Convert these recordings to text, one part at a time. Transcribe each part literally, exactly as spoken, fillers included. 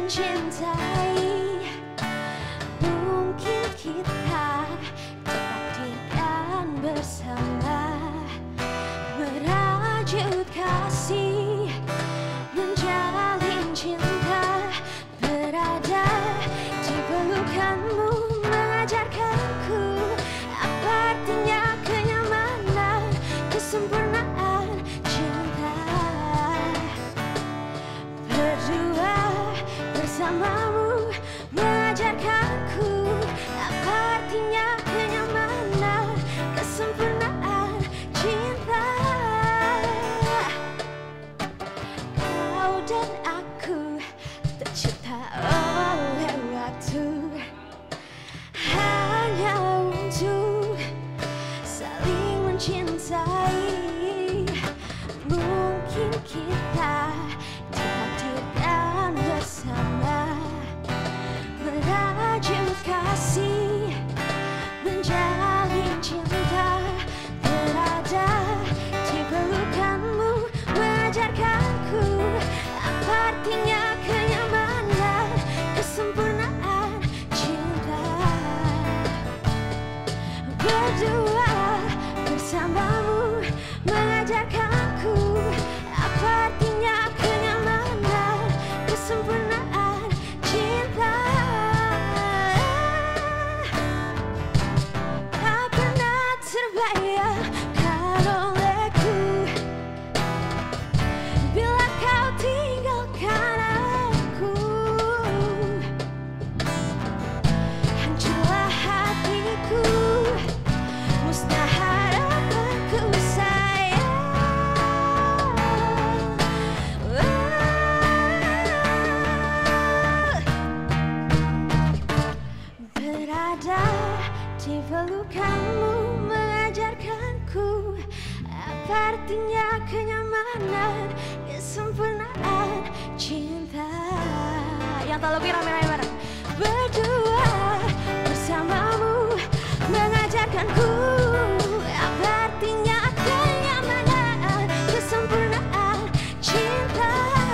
mencintai. Mungkin kita ditakdirkan bersama, merajut kasih, menjalin cinta, berada di pelukanmu, mengajarkanku apa artinya kenyamanan, kesempurnaan cinta. Berdua bersamamu, mengajarkanku apa artinya kenyamanan, kesempurnaan cinta. Kau dan aku tercipta oleh waktu, hanya untuk saling mencintai. Mungkin kita ditakdirkan bersama, merajut kasih, menjalin cinta, berada di pelukanmu, mengajarkanku apa artinya kenyamanan, kesempurnaan cinta. Berdua bersamamu, mengajarkanku apa artinya kenyamanan, kesempurnaan cinta. Tak pernah terbayangkan olehku bila kau tinggalkan aku. Hancurlah hatiku, musnah harapanku sayang. Berada di pelukanmu, mengajarkanku apa artinya kenyamanan, kesempurnaan cinta. Yang tak lebih rame-rame bareng. Berdua bersamamu, mengajarkanku apa artinya kenyamanan, kesempurnaan cinta.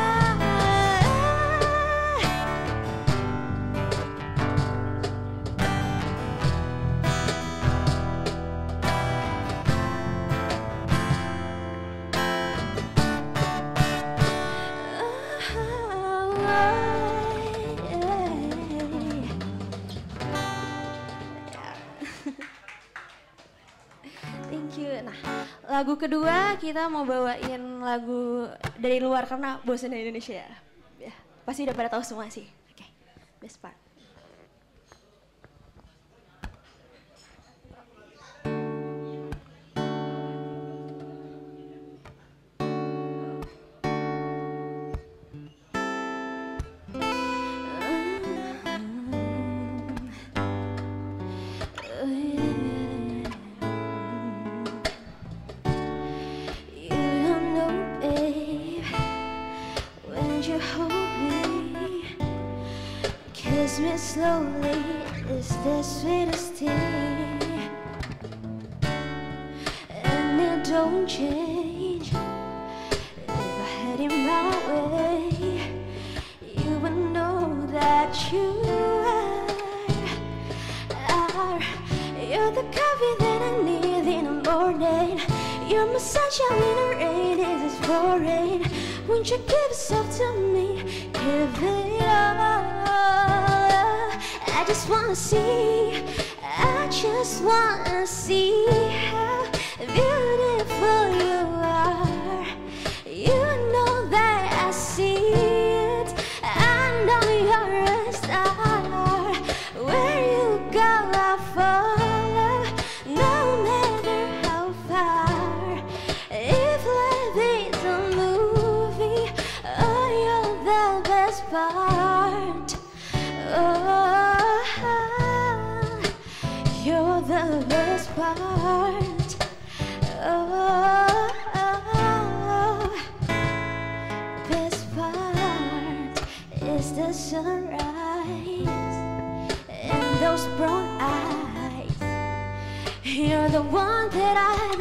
Thank you. Nah, lagu kedua kita mau bawain lagu dari luar karena bosan dari Indonesia. Ya, pasti udah pada tahu semua sih. Oke, okay. Best part. Kiss me slowly, is the sweetest thing, and it don't change. If I had it my way, you would know that you are, are. You're the coffee that I need in the morning. You're my sunshine when the rain is pouring. Won't you give yourself to me, give it all. I just wanna see, I just wanna see how beautiful you are. You know that I see it, I know you're a star. Where you go I follow, no matter how far. If life is a movie, oh, you're the best part. Oh, you're the best part. Oh, oh, best part is the sunrise and those brown eyes. You're the one that I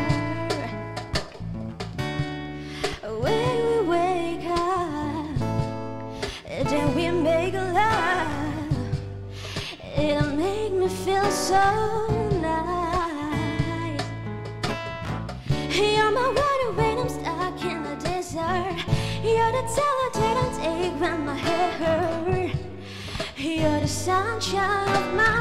deserve. When we wake up, You're the dollar that I take when my head hurt. You're the sunshine of my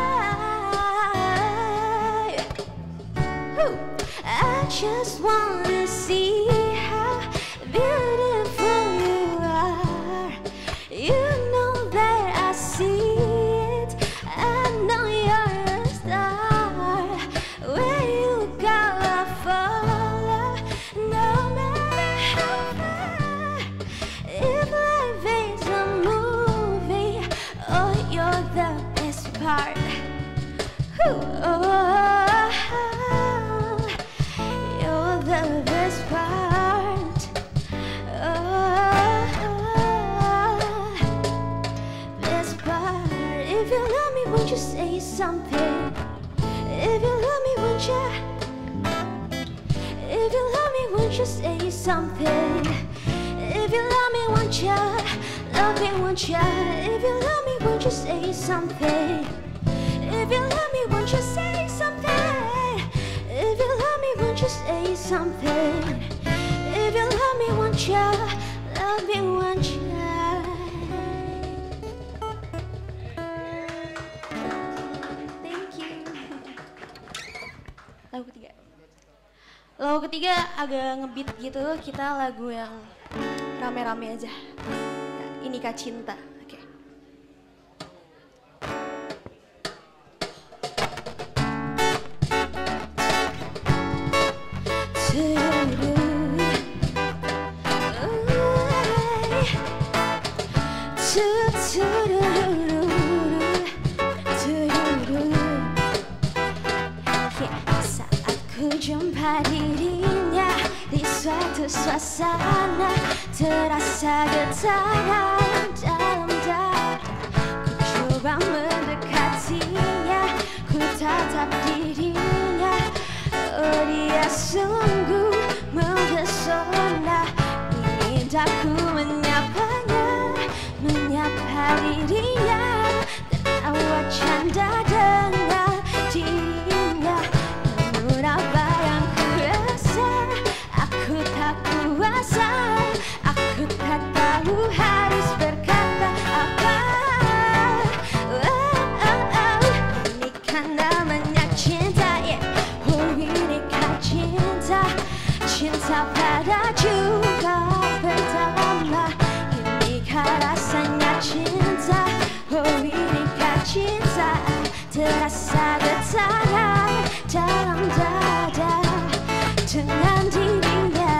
life. Ooh. I just wanna see how beautiful you are. You know that I see it. I know you're a star. Where you go, I follow. No matter how far. If life is a movie, oh, you're the best part. Ooh, oh, you're the best part. Oh, best part. If you love me, won't you say something? If you love me, won't you? If you love me, won't you say something? If you love me, won't you? Love me, won't you? If you love me, won't you say something? If you love me, won't you say something? If you love me, won't you say something? If you love me, won't you? Love me, won't you? Thank you. Lagu ketiga. Lagu ketiga agak ngebeat gitu, kita lagu yang rame-rame aja. Nah, ini Kak Cinta. Oke. Saat ku jumpa dirinya di suatu suasana, terasa getaran dalam dada. Ku coba mendekatinya, ku tatap dirinya. Oh, dia sungguh mempesona. Ingin aku menyapanya, menyapa dirinya, tertawa canda dengan dirinya. Namun apa yang ku rasa, aku tak kuasa. Aku tak tahu harus berkata apa. Oh, oh, oh. Ini kan namanya cinta, yeah. Oh, ini kan cinta. Cinta pada jumpa pertama. Ini kan rasanya cinta. Oh, ini kan cinta. Terasa getaran dalam dada dengan dirinya.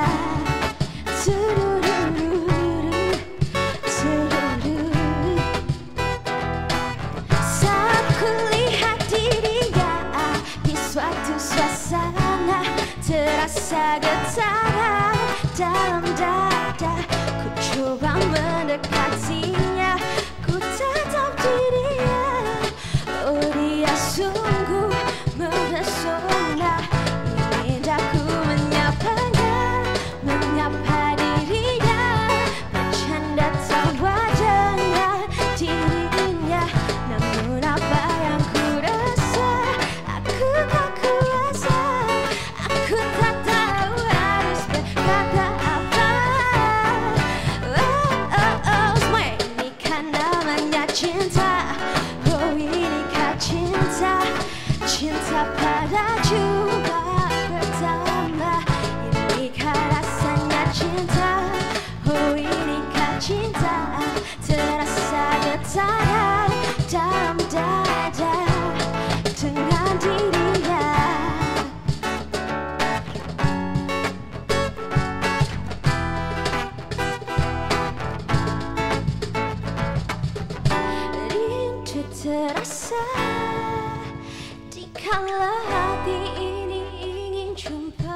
Saat ku lihat dirinya di suatu suasana, terasa getaran dalam dada. Ku coba mendekatinya, ku tatap dirinya. Oh, dia sungguh mempesona. Ingin aku menyapanya, menyapa dirinya, bercanda tawa dengan dirinya. Namun apa yang ku rasa, aku tak kuasa. Aku tak tahu harus berkata apa. Oh, oh, oh, semuanya. Ini kan namanya cinta. Oh, ini kan cinta. Cinta pada jumpa pertama. Ini kan rasanya cinta. Oh, ini kan cinta. Terasa getaran dalam dada dengan dirinya. Rindu terasa dikala hati ini ingin jumpa.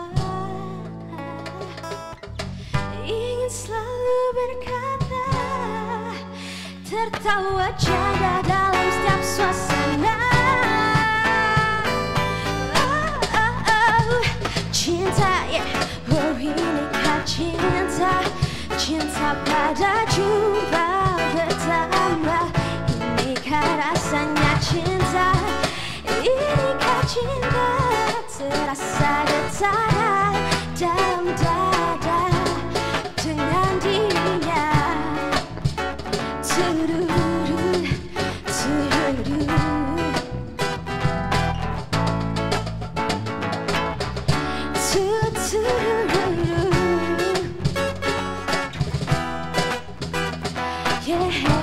Ingin selalu berkata, tertawa canda dalam setiap suasana. Oh, oh, oh. Cinta, yeah. Oh, ini kan cinta. Cinta pada jumpa pertama. Ini kan rasanya cinta. Ini kan cinta. Terasa getaran dalam dada dengan Yeah.